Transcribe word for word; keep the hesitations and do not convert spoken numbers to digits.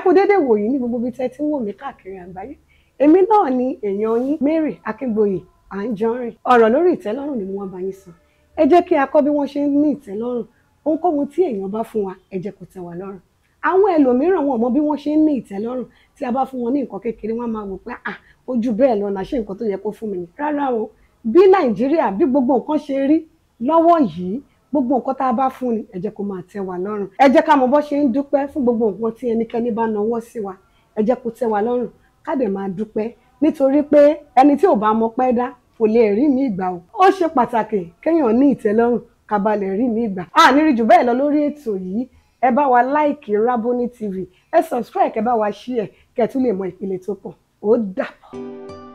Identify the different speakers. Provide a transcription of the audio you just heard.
Speaker 1: kú dédé wòyí ní gbogbo ibi tẹ́ ti ń wò mí káàkiri àgbáyé. Èmi náà ni èèyàn yín Mary Akíngbóyè Anjorin. Ọ̀rọ̀ lórí ìtẹ́lọ́rùn ni mo wá bá yín sọ. Ẹ jẹ́ kí a kọ́ bí wọ́n ṣe ń ní ìtẹ́lọ́rùn. Ohunkóhun tí èèyàn bá fún wa, ẹ jẹ́ kó tẹ́ wa lọ́rùn. Àwọn ẹlòmíràn wọn mọ bí wọ́n ṣe ń ní ìtẹ́lọ́rùn. Tí a bá fún wọn ní nǹkan kékeré, wọ́n máa wò pé ah ojú bẹ́ẹ̀ lọ náà ṣe nǹkan tó yẹ kó fún mi ni. Rárá o, bí Nàìjíríà bí gbogbo nǹkan ṣe rí lọ́wọ́ yìí, gbogbo nǹkan tá a bá fún ni, ẹ jẹ́ kó máa tẹ́ wa lọ́rùn. Ẹ jẹ́ ká mọ bó ṣe ń dúpẹ́ fún gbogbo nǹkan tí ẹnikẹ́ni bá nawọ́ sí wa. Ẹ jẹ́ kó tẹ́ wa lọ́rùn, ká dẹ̀ máa dúpẹ́ nítorí pé ẹni tí ò bá mọ pẹ́ dá kò lè rí mi ìgbà o. Ó ṣe pàtàkì kéèyàn ní ìtẹ́lọ́rùn ká ba lè rí mi ìgbà. A ní rí jù bẹ́ẹ̀ lọ lórí ètò yìí. Ẹ bá wa láìkì Rábóní T V, ẹ subscribe, ẹ bá wa share, kẹ́ tún lè mọ ìpele tó pọ̀. Ó dàbọ̀.